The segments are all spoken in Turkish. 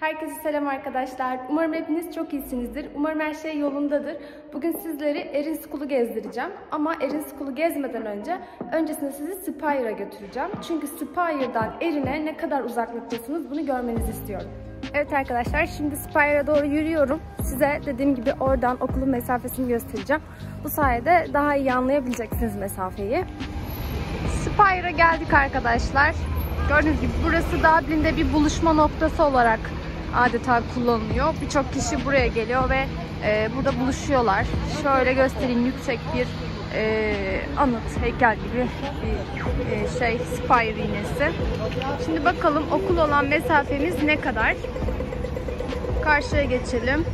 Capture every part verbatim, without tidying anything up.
Herkese selam arkadaşlar. Umarım hepiniz çok iyisinizdir. Umarım her şey yolundadır. Bugün sizleri Erin School'u gezdireceğim. Ama Erin School'u gezmeden önce öncesinde sizi Spire'a götüreceğim. Çünkü Spire'dan Erin'e ne kadar uzaklıktasınız bunu görmenizi istiyorum. Evet arkadaşlar, şimdi Spire'a doğru yürüyorum. Size dediğim gibi oradan okulun mesafesini göstereceğim. Bu sayede daha iyi anlayabileceksiniz mesafeyi. Spire'a geldik arkadaşlar. Gördüğünüz gibi burası Dublin'de bir buluşma noktası olarak adeta kullanılıyor. Birçok kişi buraya geliyor ve e, burada buluşuyorlar. Şöyle göstereyim, yüksek bir e, anıt, heykel gibi bir e, şey, Spire iğnesi. Şimdi bakalım okul olan mesafemiz ne kadar? Karşıya geçelim.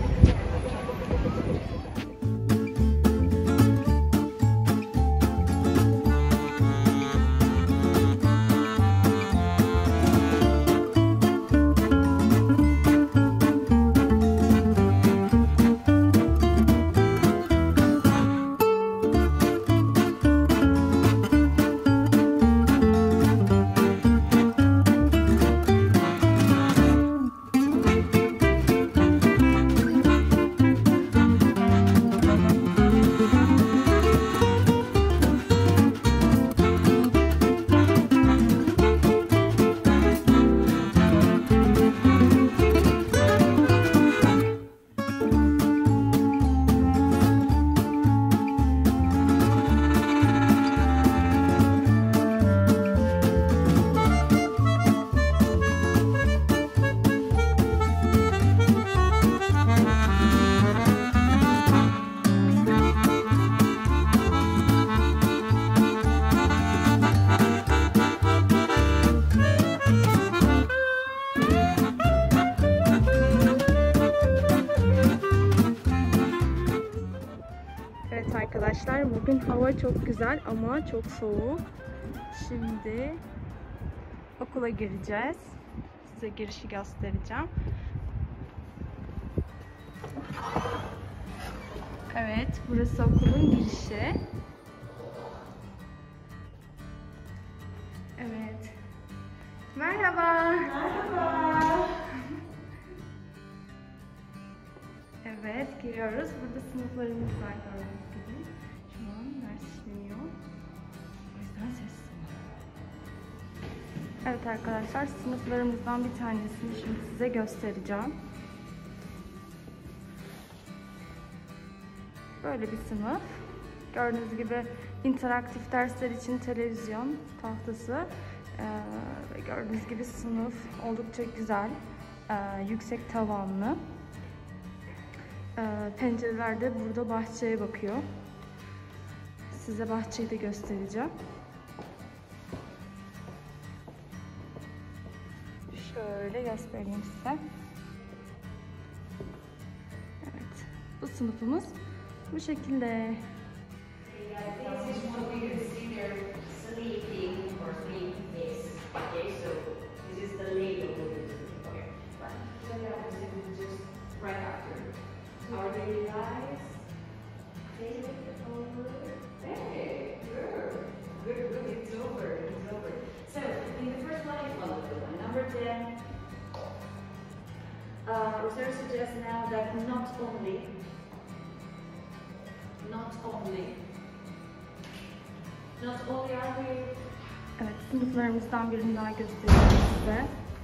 Evet arkadaşlar, bugün hava çok güzel ama çok soğuk. Şimdi okula gireceğiz. Size girişi göstereceğim. Evet, burası okulun girişi. Evet. Merhaba. Merhaba. Evet, giriyoruz. Burada sınıflarımız var gördüğünüz gibi. Şu an ders işleniyor. O yüzden sessiz. Evet arkadaşlar, sınıflarımızdan bir tanesini şimdi size göstereceğim. Böyle bir sınıf. Gördüğünüz gibi interaktif dersler için televizyon tahtası. Ee, gördüğünüz gibi sınıf oldukça güzel. Ee, yüksek tavanlı. Pencereler de burada bahçeye bakıyor. Size bahçeyi de göstereceğim. Şöyle göstereyim size. Evet, bu sınıfımız bu şekilde. Our daily lives, take it over. Hey, good, good, good. It's over. It's over. So, in the first line, well, number ten, uh, research suggests now that not only, not only, not only are we. Evet, sınıflarımızdan birini daha göstereyim size.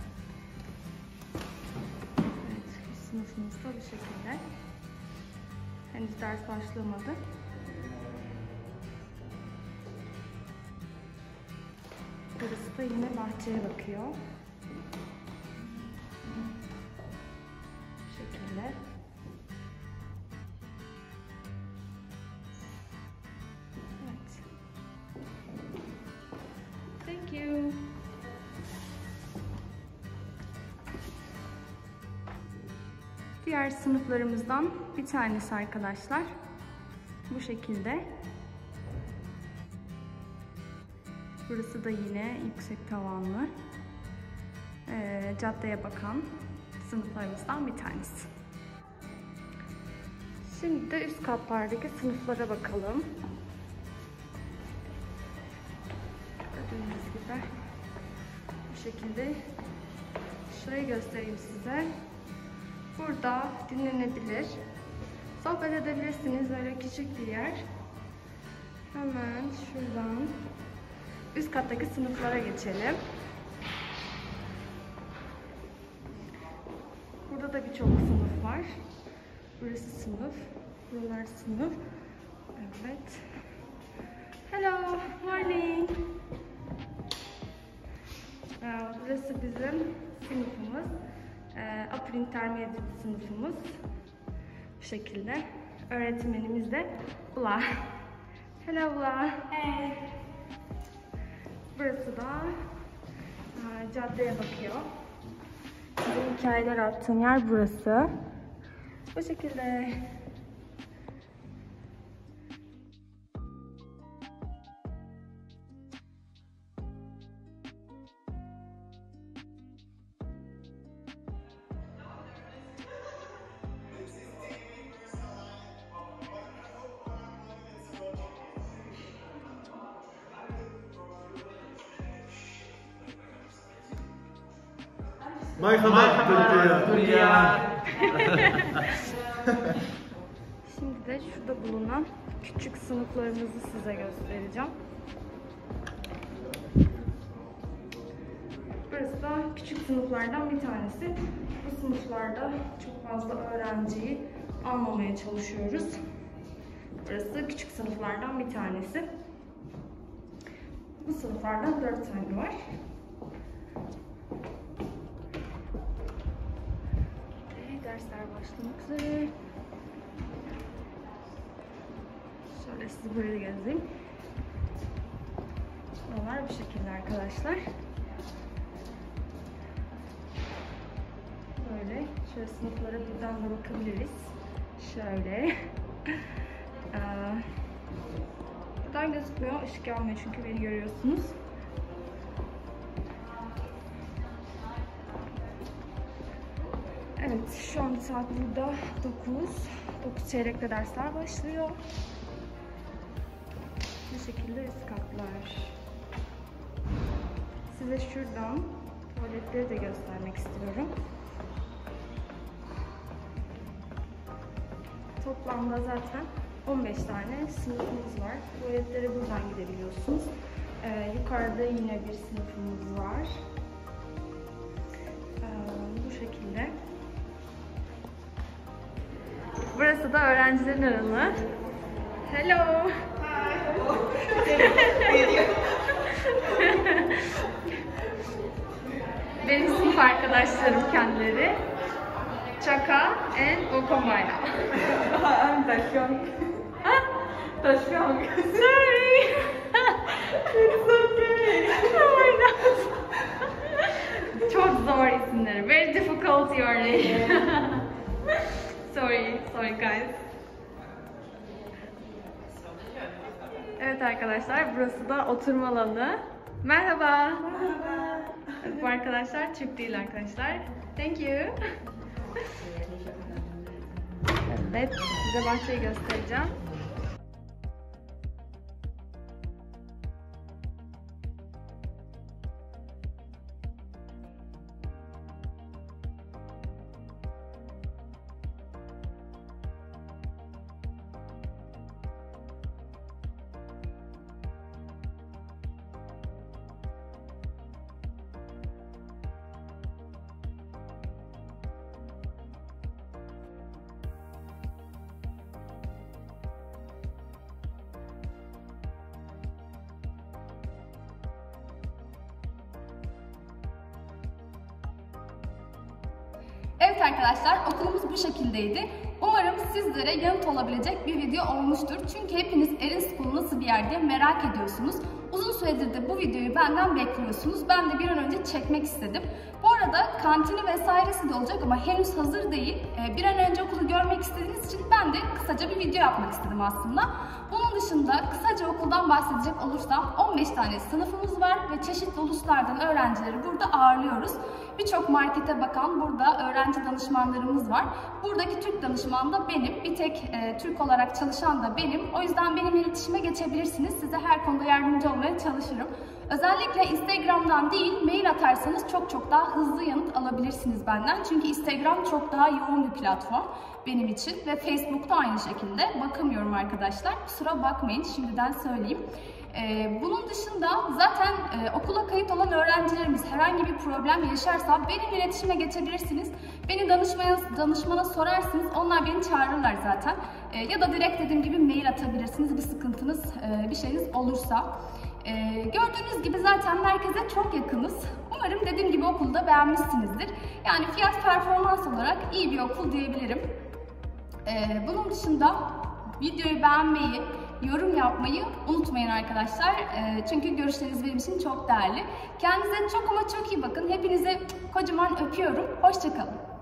Evet, sınıfımız da bu şekilde. Henüz ders başlamadı. Burası da yine bahçeye bakıyor. Bu şekilde. Evet. Thank you. Diğer sınıflarımızdan bir tanesi arkadaşlar. Bu şekilde. Burası da yine yüksek tavanlı. Ee, caddeye bakan sınıflarımızdan bir tanesi. Şimdi de üst katlardaki sınıflara bakalım. Gördüğünüz gibi bu şekilde. Şurayı göstereyim size. Burada dinlenebilir. Sohbet edebilirsiniz. Böyle küçük bir yer. Hemen şuradan üst kattaki sınıflara geçelim. Burada da birçok sınıf var. Burası sınıf. Buralar sınıf. Evet. Hello, morning. Burası bizim sınıfımız. Upper Intermediate sınıfımız. Bu şekilde. Öğretmenimiz de Bula. Hello Bula. Hey. Burası da caddeye bakıyor. Size hikayeler attığım yer burası. Bu şekilde. Merhaba Türkiye. Şimdi de şurada bulunan küçük sınıflarımızı size göstereceğim. Burası da küçük sınıflardan bir tanesi. Bu sınıflarda çok fazla öğrenciyi almamaya çalışıyoruz. Burası küçük sınıflardan bir tanesi. Bu sınıflardan dört tane var. Dersler başlamak üzere. Şöyle sizi böyle gezeyim. Buralar bu şekilde arkadaşlar. Böyle. Şöyle sınıflara buradan da bakabiliriz. Şöyle. Ee, buradan gözükmüyor. Işık yanmıyor çünkü beni görüyorsunuz. Evet, şu an saat burada dokuz. dokuz çeyrekte dersler başlıyor. Bu şekilde üst katlar. Size şuradan tuvaletleri de göstermek istiyorum. Toplamda zaten on beş tane sınıfımız var. Tuvaletlere buradan gidebiliyorsunuz. Ee, yukarıda yine bir sınıfımız var. Ee, bu şekilde. Burası da öğrencilerin alanı. Hello. Benim sınıf arkadaşlarım kendileri. Chaka and Okomayna. I'm Taşyong. Taşyong. Sorry. It's okay. Oh my god. Çok zor isimleri. Very difficult your name. Sorry, sorry guys. Evet arkadaşlar, burası da oturma alanı. Merhaba. Merhaba. Bu arkadaşlar Türk değil arkadaşlar. Thank you. Evet, size bahçeyi göstereceğim. Evet arkadaşlar, okulumuz bu şekildeydi. Umarım sizlere yanıt olabilecek bir video olmuştur. Çünkü hepiniz Erin School nasıl bir yer diye merak ediyorsunuz. Uzun süredir de bu videoyu benden bekliyorsunuz. Ben de bir an önce çekmek istedim. Bu arada kantini vesairesi de olacak ama henüz hazır değil. Bir an önce okulu görmek istediğiniz için ben de kısaca bir video yapmak istedim aslında. Bunun dışında kısaca okuldan bahsedecek olursam on beş tane sınıfımız var ve çeşitli uluslardan öğrencileri burada ağırlıyoruz. Birçok markete bakan burada öğrenci danışmanlarımız var. Buradaki Türk danışman da benim. Bir tek e, Türk olarak çalışan da benim. O yüzden benimle iletişime geçebilirsiniz. Size her konuda yardımcı olmaya çalışırım. Özellikle Instagram'dan değil, mail atarsanız çok çok daha hızlı yanıt alabilirsiniz benden. Çünkü Instagram çok daha yoğun bir platform benim için ve Facebook'ta aynı şekilde. Bakamıyorum arkadaşlar. Kusura bakmayın, şimdiden söyleyeyim. Ee, bunun dışında zaten e, okula kayıt olan öğrencilerimiz herhangi bir problem yaşarsa benimle iletişime geçebilirsiniz. Beni danışmaya, danışmana sorarsınız, onlar beni çağırırlar zaten. E, ya da direkt dediğim gibi mail atabilirsiniz bir sıkıntınız, e, bir şeyiniz olursa. E, gördüğünüz gibi zaten merkeze çok yakınız. Umarım dediğim gibi okulu da beğenmişsinizdir. Yani fiyat performans olarak iyi bir okul diyebilirim. E, bunun dışında videoyu beğenmeyi, yorum yapmayı unutmayın arkadaşlar. Çünkü görüşleriniz benim için çok değerli. Kendinize çok ama çok iyi bakın. Hepinize kocaman öpüyorum. Hoşça kalın.